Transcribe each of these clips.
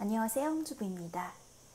안녕하세요, 홍주부입니다.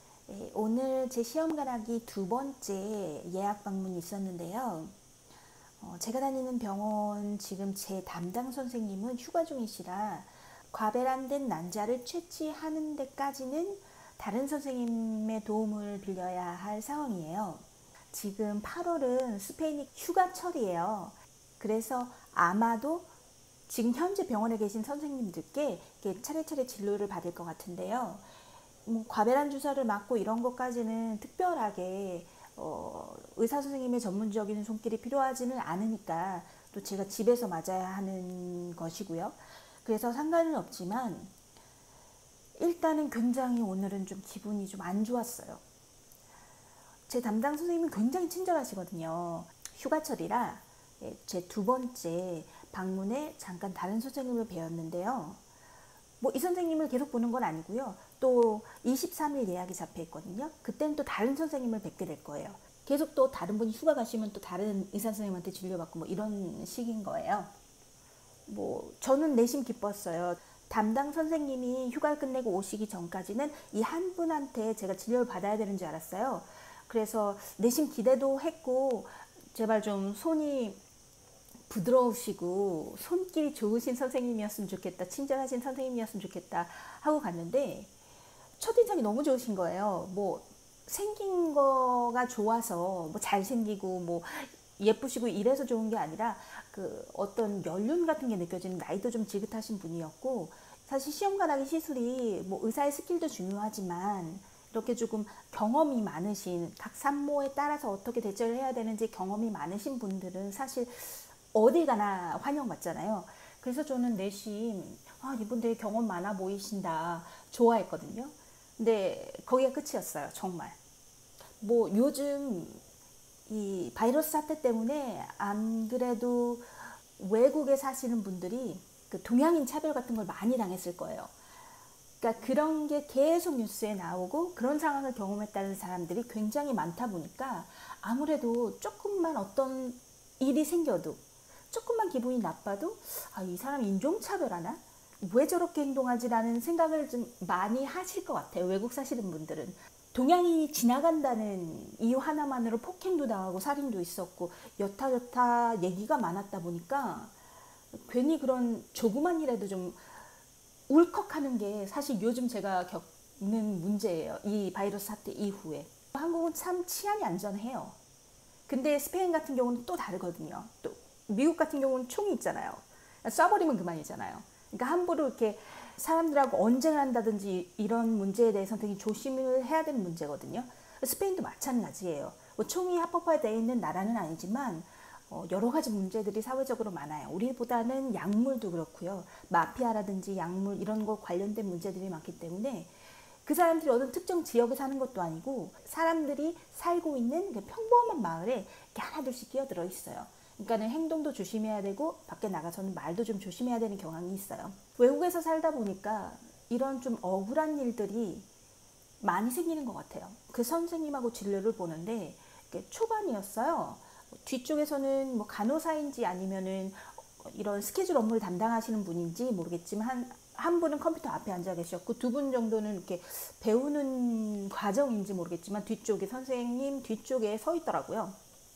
오늘 제 시험 가락이 두 번째 예약 방문이 있었는데요. 제가 다니는 병원 지금 제 담당 선생님은 휴가 중이시라 과배란된 난자를 채취하는 데까지는 다른 선생님의 도움을 빌려야 할 상황이에요. 지금 8월은 스페인이 휴가철이에요. 그래서 아마도 지금 현재 병원에 계신 선생님들께 차례차례 진료를 받을 것 같은데요. 과배란 주사를 맞고 이런 것까지는 특별하게 의사 선생님의 전문적인 손길이 필요하지는 않으니까 또 제가 집에서 맞아야 하는 것이고요. 그래서 상관은 없지만 일단은 굉장히 오늘은 좀 기분이 좀 안 좋았어요. 제 담당 선생님은 굉장히 친절하시거든요. 휴가철이라 제 두 번째 방문에 잠깐 다른 선생님을 뵈었는데요. 이 선생님을 계속 보는 건 아니고요. 또 23일 예약이 잡혀 있거든요. 그때는 또 다른 선생님을 뵙게 될 거예요. 계속 또 다른 분이 휴가 가시면 또 다른 의사 선생님한테 진료받고 이런 식인 거예요. 저는 내심 기뻤어요. 담당 선생님이 휴가를 끝내고 오시기 전까지는 이 한 분한테 제가 진료를 받아야 되는 줄 알았어요. 그래서 내심 기대도 했고 제발 좀 손이 부드러우시고 손길이 좋으신 선생님이었으면 좋겠다, 친절하신 선생님이었으면 좋겠다 하고 갔는데 첫인상이 너무 좋으신 거예요. 생긴 거가 좋아서 잘생기고 예쁘시고 이래서 좋은 게 아니라 어떤 연륜 같은 게 느껴지는, 나이도 좀 지긋하신 분이었고, 사실 시험 가락이 시술이 의사의 스킬도 중요하지만 이렇게 조금 경험이 많으신, 각 산모에 따라서 어떻게 대처를 해야 되는지 경험이 많으신 분들은 사실 어딜 가나 환영받잖아요. 그래서 저는 내심 이분들 경험 많아 보이신다 좋아했거든요. 근데 거기가 끝이었어요. 정말 요즘 이 바이러스 사태 때문에 안 그래도 외국에 사시는 분들이 동양인 차별 같은 걸 많이 당했을 거예요. 그러니까 그런 게 계속 뉴스에 나오고 그런 상황을 경험했다는 사람들이 굉장히 많다 보니까 아무래도 조금만 어떤 일이 생겨도, 조금만 기분이 나빠도 이 사람 인종차별하나? 왜 저렇게 행동하지라는 생각을 좀 많이 하실 것 같아요. 외국 사시는 분들은. 동양인이 지나간다는 이유 하나만으로 폭행도 당하고 살인도 있었고 여타여타 얘기가 많았다 보니까 괜히 그런 조그만 일에도 좀 울컥하는 게 사실 요즘 제가 겪는 문제예요. 이 바이러스 사태 이후에. 한국은 참 치안이 안전해요. 근데 스페인 같은 경우는 또 다르거든요. 또 미국 같은 경우는 총이 있잖아요. 쏴버리면 그만이잖아요. 그러니까 함부로 이렇게 사람들하고 언쟁을 한다든지 이런 문제에 대해서는 되게 조심을 해야 되는 문제거든요. 스페인도 마찬가지예요. 총이 합법화되어 있는 나라는 아니지만 여러 가지 문제들이 사회적으로 많아요. 우리보다는 약물도 그렇고요. 마피아라든지 약물 이런 거 관련된 문제들이 많기 때문에 그 사람들이 어떤 특정 지역에 사는 것도 아니고 사람들이 살고 있는 평범한 마을에 이렇게 하나둘씩 끼어들어 있어요. 그러니까는 행동도 조심해야 되고 밖에 나가서는 말도 좀 조심해야 되는 경향이 있어요. 외국에서 살다 보니까 이런 좀 억울한 일들이 많이 생기는 것 같아요. 그 선생님하고 진료를 보는데 초반이었어요. 뒤쪽에서는 간호사인지 아니면은 이런 스케줄 업무를 담당하시는 분인지 모르겠지만 한 분은 컴퓨터 앞에 앉아 계셨고 두 분 정도는 이렇게 배우는 과정인지 모르겠지만 뒤쪽에 선생님 뒤쪽에 서 있더라고요.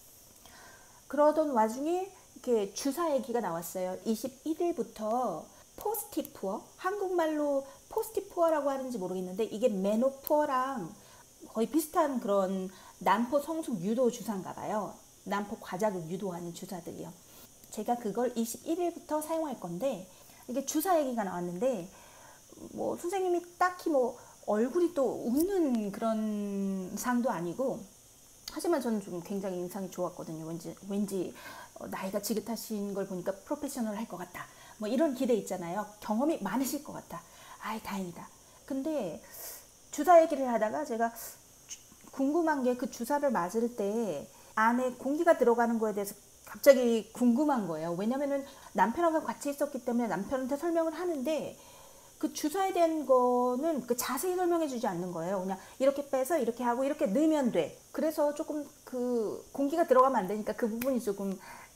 그러던 와중에 이렇게 주사 얘기가 나왔어요. 21일부터 포스티푸어, 한국말로 포스티푸어라고 하는지 모르겠는데 이게 메노푸어랑 거의 비슷한 그런 난포 성숙 유도 주사인가 봐요. 난포 과자를 유도하는 주사들이요. 제가 그걸 21일부터 사용할 건데 이게 주사 얘기가 나왔는데 선생님이 딱히 얼굴이 또 웃는 그런 상도 아니고, 하지만 저는 좀 굉장히 인상이 좋았거든요. 왠지 나이가 지긋하신 걸 보니까 프로페셔널 할 것 같다. 이런 기대 있잖아요. 경험이 많으실 것 같다. 다행이다. 근데 주사 얘기를 하다가 제가 궁금한 게 그 주사를 맞을 때 안에 공기가 들어가는 거에 대해서 갑자기 궁금한 거예요. 왜냐면은 남편하고 같이 있었기 때문에 남편한테 설명을 하는데 그 주사에 대한 거는 자세히 설명해 주지 않는 거예요. 그냥 이렇게 빼서 이렇게 하고 이렇게 넣으면 돼. 그래서 조금 공기가 들어가면 안 되니까 그 부분이 조금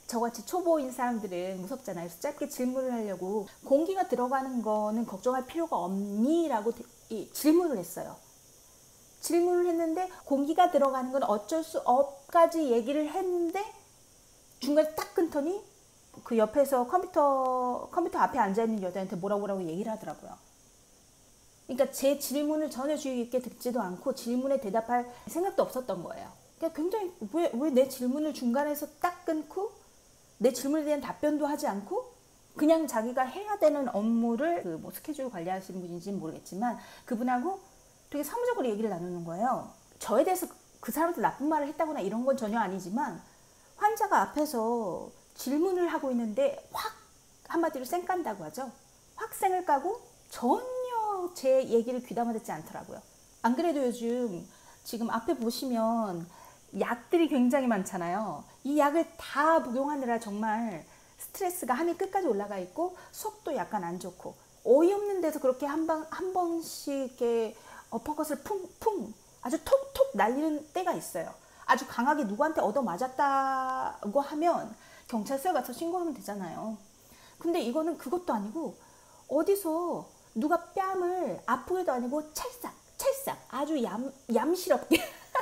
저같이 초보인 사람들은 무섭잖아요. 그래서 짧게 질문을 하려고 공기가 들어가는 거는 걱정할 필요가 없니? 라고 질문을 했어요. 질문을 했는데 공기가 들어가는 건 어쩔 수 없까지 얘기를 했는데 중간에 딱 끊더니 그 옆에서 컴퓨터 앞에 앉아있는 여자한테 뭐라고 얘기를 하더라고요. 그러니까 제 질문을 전혀 주의 깊게 듣지도 않고 질문에 대답할 생각도 없었던 거예요. 그러니까 굉장히 왜 내 질문을 중간에서 딱 끊고 내 질문에 대한 답변도 하지 않고 그냥 자기가 해야 되는 업무를 그 뭐 스케줄 관리하시는 분인지는 모르겠지만 그분하고 되게 사무적으로 얘기를 나누는 거예요. 저에 대해서 그 사람한테 나쁜 말을 했다거나 이런 건 전혀 아니지만 환자가 앞에서 질문을 하고 있는데 확 한마디로 쌩 깐다고 하죠. 확 쌩을 까고 전혀 제 얘기를 귀담아 듣지 않더라고요. 안 그래도 요즘 지금 앞에 보시면 약들이 굉장히 많잖아요. 이 약을 다 복용하느라 정말 스트레스가 한이 끝까지 올라가 있고 속도 약간 안 좋고 어이없는 데서 그렇게 한 번씩 이렇게 어퍼컷을 쿵쿵 아주 톡톡 날리는 때가 있어요. 아주 강하게 누구한테 얻어맞았다고 하면 경찰서에 가서 신고하면 되잖아요. 근데 이거는 그것도 아니고 어디서 누가 뺨을 아프게도 아니고 찰싹 아주 얌시럽게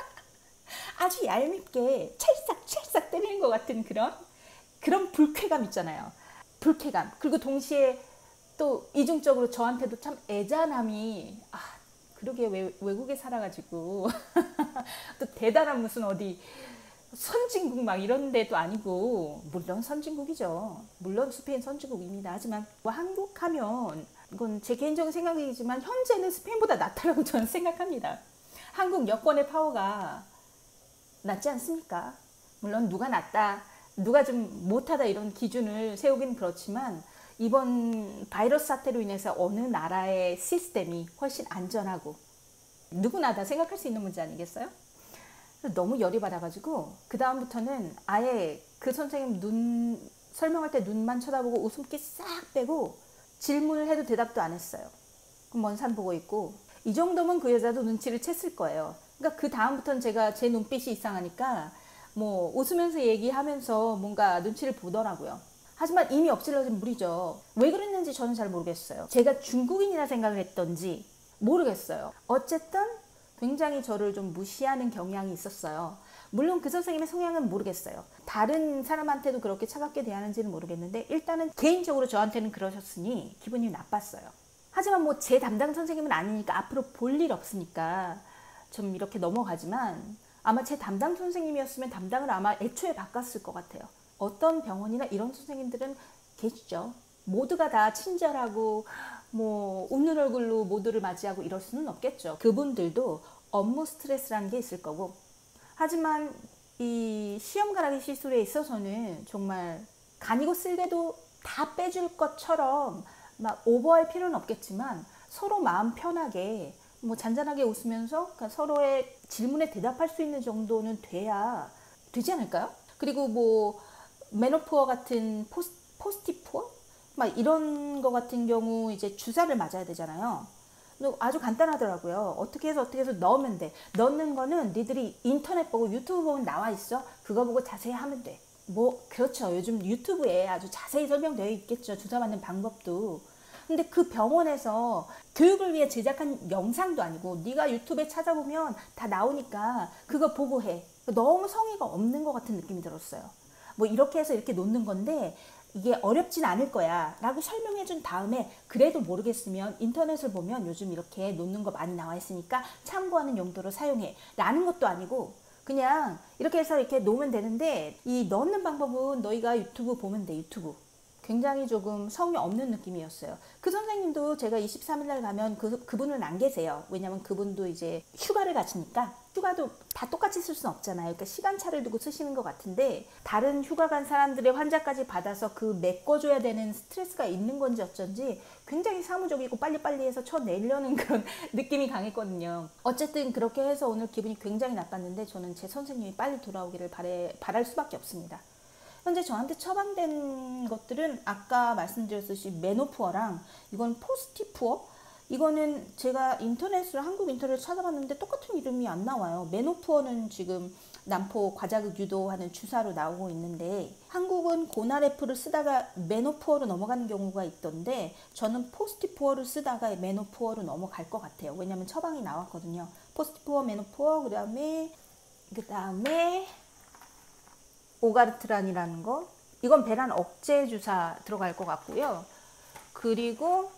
아주 얄밉게 찰싹 때리는 것 같은 그런 불쾌감 있잖아요. 불쾌감. 그리고 동시에 또 이중적으로 저한테도 참 애잔함이 그러게 외국에 살아가지고 또 대단한 무슨 어디 선진국 막 이런 데도 아니고 물론 선진국이죠. 물론 스페인 선진국입니다. 하지만 뭐 한국 하면 이건 제 개인적인 생각이지만 현재는 스페인보다 낫다라고 저는 생각합니다. 한국 여권의 파워가 낫지 않습니까? 물론 누가 낫다, 누가 좀 못하다 이런 기준을 세우긴 그렇지만 이번 바이러스 사태로 인해서 어느 나라의 시스템이 훨씬 안전하고 누구나 다 생각할 수 있는 문제 아니겠어요? 너무 열이 받아가지고 그 다음부터는 아예 그 선생님 설명할 때 눈만 쳐다보고 웃음기 싹 빼고 질문을 해도 대답도 안 했어요. 먼 산 보고 있고 이 정도면 그 여자도 눈치를 챘을 거예요. 그러니까 그 다음부터는 제가 제 눈빛이 이상하니까 뭐 웃으면서 얘기하면서 뭔가 눈치를 보더라고요. 하지만 이미 엎질러진 물이죠. 왜 그랬는지 저는 잘 모르겠어요. 제가 중국인이라 생각을 했던지 모르겠어요. 어쨌든 굉장히 저를 좀 무시하는 경향이 있었어요. 물론 그 선생님의 성향은 모르겠어요. 다른 사람한테도 그렇게 차갑게 대하는지는 모르겠는데 일단은 개인적으로 저한테는 그러셨으니 기분이 나빴어요. 하지만 뭐 제 담당 선생님은 아니니까 앞으로 볼 일 없으니까 좀 이렇게 넘어가지만 아마 제 담당 선생님이었으면 담당을 아마 애초에 바꿨을 것 같아요. 어떤 병원이나 이런 선생님들은 계시죠. 모두가 다 친절하고 뭐 웃는 얼굴로 모두를 맞이하고 이럴 수는 없겠죠. 그분들도 업무 스트레스라는 게 있을 거고. 하지만 이 시험 가라기 시술에 있어서는 정말 간이고 쓸개도 다 빼줄 것처럼 막 오버할 필요는 없겠지만 서로 마음 편하게 뭐 잔잔하게 웃으면서 그러니까 서로의 질문에 대답할 수 있는 정도는 돼야 되지 않을까요? 그리고 뭐 메노푸어 같은 포스티푸어? 막 이런 거 같은 경우 이제 주사를 맞아야 되잖아요. 아주 간단하더라고요. 어떻게 해서 넣으면 돼. 넣는 거는 니들이 인터넷 보고 유튜브 보면 나와 있어. 그거 보고 자세히 하면 돼. 뭐 그렇죠. 요즘 유튜브에 아주 자세히 설명되어 있겠죠. 주사 맞는 방법도. 근데 그 병원에서 교육을 위해 제작한 영상도 아니고 네가 유튜브에 찾아보면 다 나오니까 그거 보고 해. 너무 성의가 없는 것 같은 느낌이 들었어요. 뭐 이렇게 해서 이렇게 놓는 건데 이게 어렵진 않을 거야 라고 설명해 준 다음에 그래도 모르겠으면 인터넷을 보면 요즘 이렇게 놓는 거 많이 나와 있으니까 참고하는 용도로 사용해 라는 것도 아니고 그냥 이렇게 해서 이렇게 놓으면 되는데 이 넣는 방법은 너희가 유튜브 보면 돼. 유튜브. 굉장히 조금 성의 없는 느낌이었어요. 그 선생님도 제가 23일 날 가면 그분은 안 계세요. 왜냐면 그분도 이제 휴가를 가시니까 휴가도 다 똑같이 쓸 수는 없잖아요. 그러니까 시간차를 두고 쓰시는 것 같은데 다른 휴가 간 사람들의 환자까지 받아서 그 메꿔줘야 되는 스트레스가 있는 건지 어쩐지 굉장히 사무적이고 빨리빨리 해서 쳐내려는 그런 느낌이 강했거든요. 어쨌든 그렇게 해서 오늘 기분이 굉장히 나빴는데 저는 제 선생님이 빨리 돌아오기를 바랄 수밖에 없습니다. 현재 저한테 처방된 것들은 아까 말씀드렸듯이 메노푸어랑 이건 포스티푸어? 이거는 제가 한국 인터넷을 찾아봤는데 똑같은 이름이 안 나와요. 메노푸어는 지금 난포 과자극 유도하는 주사로 나오고 있는데, 한국은 고나레프를 쓰다가 메노푸어로 넘어가는 경우가 있던데, 저는 포스티푸어를 쓰다가 메노푸어로 넘어갈 것 같아요. 왜냐면 처방이 나왔거든요. 포스티푸어, 메노푸어, 그다음에 오가르트란이라는 거, 이건 배란 억제 주사 들어갈 것 같고요. 그리고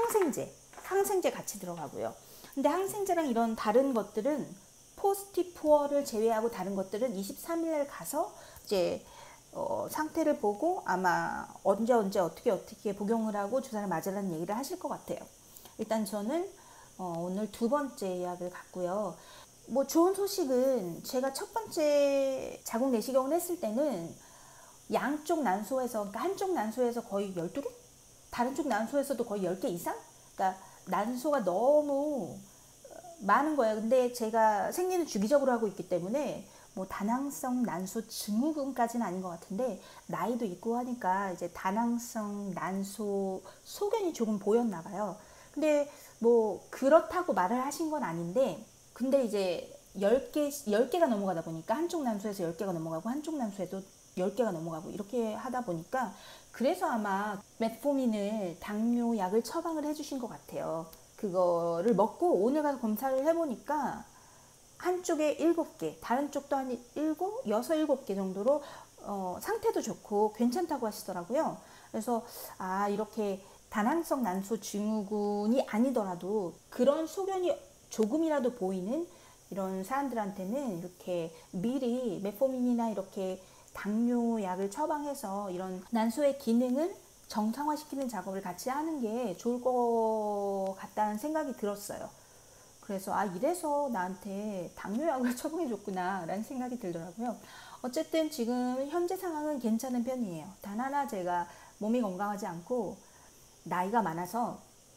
항생제 같이 들어가고요. 근데 항생제랑 이런 다른 것들은 포스티푸어를 제외하고 다른 것들은 23일 가서 이제 상태를 보고 아마 언제 어떻게 복용을 하고 주사를 맞으라는 얘기를 하실 것 같아요. 일단 저는 오늘 두 번째 예약을 갔고요. 뭐 좋은 소식은, 제가 첫 번째 자궁 내시경을 했을 때는 양쪽 난소에서, 그러니까 한쪽 난소에서 거의 12개? 다른 쪽 난소에서도 거의 10개 이상? 그러니까 난소가 너무 많은 거예요. 근데 제가 생리는 주기적으로 하고 있기 때문에 뭐 다낭성 난소 증후군까지는 아닌 것 같은데, 나이도 있고 하니까 이제 다낭성 난소 소견이 조금 보였나 봐요. 근데 뭐 그렇다고 말을 하신 건 아닌데, 근데 이제 10개가 넘어가다 보니까 한쪽 난소에서 10개가 넘어가고 한쪽 난소에도 10개가 넘어가고 이렇게 하다 보니까, 그래서 아마 메트포민을 당뇨 약을 처방을 해주신 것 같아요. 그거를 먹고 오늘 가서 검사를 해보니까 한쪽에 7개, 다른 쪽도 한 7, 6, 7개 정도로 상태도 좋고 괜찮다고 하시더라고요. 그래서 이렇게 다낭성 난소 증후군이 아니더라도 그런 소견이 조금이라도 보이는 이런 사람들한테는 이렇게 미리 메포민이나 이렇게 당뇨 약을 처방해서 이런 난소의 기능을 정상화시키는 작업을 같이 하는 게 좋을 것 같다는 생각이 들었어요. 그래서 이래서 나한테 당뇨약을 처방해 줬구나 라는 생각이 들더라고요. 어쨌든 지금 현재 상황은 괜찮은 편이에요. 단 하나, 제가 몸이 건강하지 않고 나이가 많아서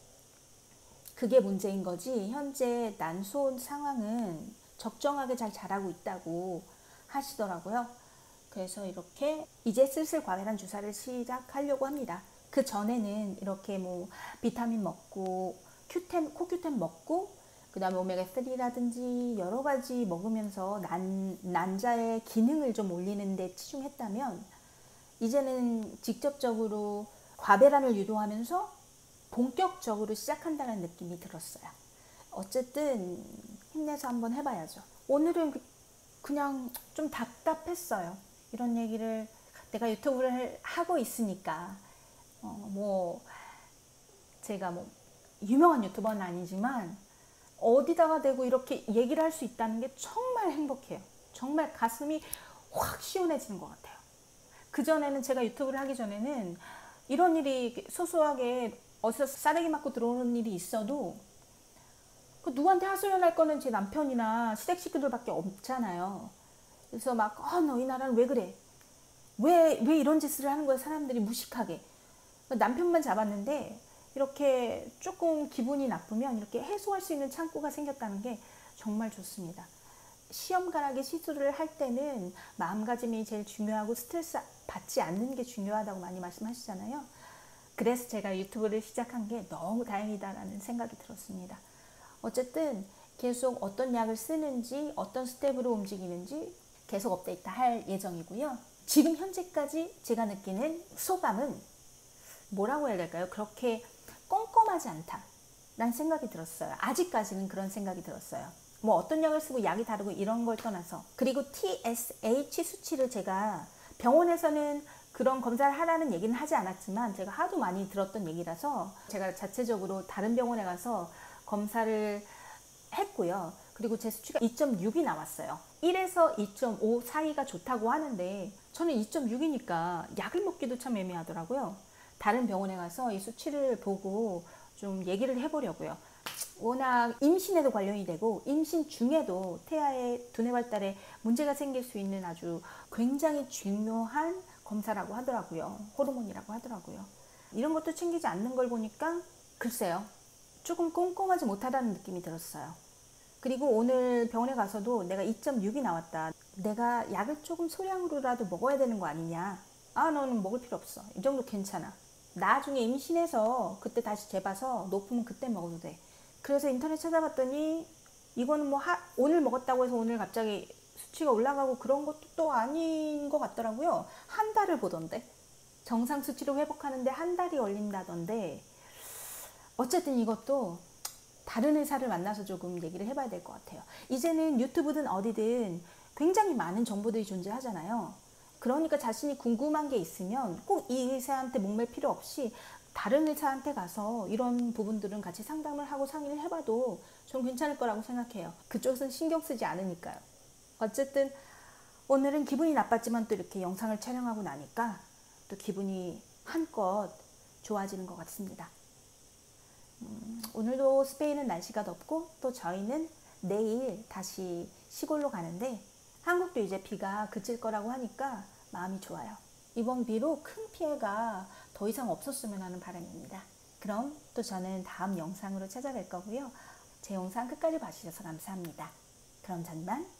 그게 문제인 거지, 현재 난소 상황은 적정하게 잘 자라고 있다고 하시더라고요. 그래서 이렇게 이제 슬슬 과배란 주사를 시작하려고 합니다. 그 전에는 이렇게 뭐 비타민 먹고 코큐템 먹고 그 다음에 오메가3라든지 여러 가지 먹으면서 난자의 기능을 좀 올리는 데 치중했다면, 이제는 직접적으로 과배란을 유도하면서 본격적으로 시작한다는 느낌이 들었어요. 어쨌든 힘내서 한번 해봐야죠. 오늘은 그냥 좀 답답했어요. 이런 얘기를 내가 유튜브를 하고 있으니까 뭐 제가 뭐 유명한 유튜버는 아니지만 어디다가 대고 이렇게 얘기를 할 수 있다는 게 정말 행복해요. 정말 가슴이 확 시원해지는 것 같아요. 그전에는, 제가 유튜브를 하기 전에는 이런 일이 소소하게 어디서 싸대기 맞고 들어오는 일이 있어도 누구한테 하소연할 거는 제 남편이나 시댁 식구들밖에 없잖아요. 그래서 막 너희 나라는 왜 그래? 왜 이런 짓을 하는 거야? 사람들이 무식하게. 남편만 잡았는데 이렇게 조금 기분이 나쁘면 이렇게 해소할 수 있는 창구가 생겼다는 게 정말 좋습니다. 시험관하게 시술을 할 때는 마음가짐이 제일 중요하고 스트레스 받지 않는 게 중요하다고 많이 말씀하시잖아요. 그래서 제가 유튜브를 시작한 게 너무 다행이다라는 생각이 들었습니다. 어쨌든 계속 어떤 약을 쓰는지, 어떤 스텝으로 움직이는지 계속 업데이트 할 예정이고요. 지금 현재까지 제가 느끼는 소감은 뭐라고 해야 될까요? 그렇게 꼼꼼하지 않다라는 생각이 들었어요. 아직까지는 그런 생각이 들었어요. 뭐 어떤 약을 쓰고 약이 다르고 이런 걸 떠나서. 그리고 TSH 수치를 제가 병원에서는 그런 검사를 하라는 얘기는 하지 않았지만 제가 하도 많이 들었던 얘기라서 제가 자체적으로 다른 병원에 가서 검사를 했고요. 그리고 제 수치가 2.6이 나왔어요. 1에서 2.5 사이가 좋다고 하는데 저는 2.6이니까 약을 먹기도 참 애매하더라고요. 다른 병원에 가서 이 수치를 보고 좀 얘기를 해보려고요. 워낙 임신에도 관련이 되고 임신 중에도 태아의 두뇌 발달에 문제가 생길 수 있는 아주 굉장히 중요한 검사라고 하더라고요. 호르몬이라고 하더라고요. 이런 것도 챙기지 않는 걸 보니까 글쎄요, 조금 꼼꼼하지 못하다는 느낌이 들었어요. 그리고 오늘 병원에 가서도 내가 2.6이 나왔다. 내가 약을 조금 소량으로라도 먹어야 되는 거 아니냐. 너는 먹을 필요 없어. 이 정도 괜찮아. 나중에 임신해서 그때 다시 재봐서 높으면 그때 먹어도 돼. 그래서 인터넷 찾아봤더니 이거는 뭐 오늘 먹었다고 해서 오늘 갑자기 수치가 올라가고 그런 것도 또 아닌 것 같더라고요. 한 달을 보던데. 정상 수치를 회복하는데 한 달이 걸린다던데. 어쨌든 이것도 다른 의사를 만나서 조금 얘기를 해봐야 될 것 같아요. 이제는 유튜브든 어디든 굉장히 많은 정보들이 존재하잖아요. 그러니까 자신이 궁금한 게 있으면 꼭 이 의사한테 목맬 필요 없이 다른 의사한테 가서 이런 부분들은 같이 상담을 하고 상의를 해봐도 좀 괜찮을 거라고 생각해요. 그쪽은 신경 쓰지 않으니까요. 어쨌든 오늘은 기분이 나빴지만 또 이렇게 영상을 촬영하고 나니까 또 기분이 한껏 좋아지는 것 같습니다. 오늘도 스페인은 날씨가 덥고 또 저희는 내일 다시 시골로 가는데 한국도 이제 비가 그칠 거라고 하니까 마음이 좋아요. 이번 비로 큰 피해가 더 이상 없었으면 하는 바람입니다. 그럼 또 저는 다음 영상으로 찾아뵐 거고요. 제 영상 끝까지 봐주셔서 감사합니다. 그럼 전반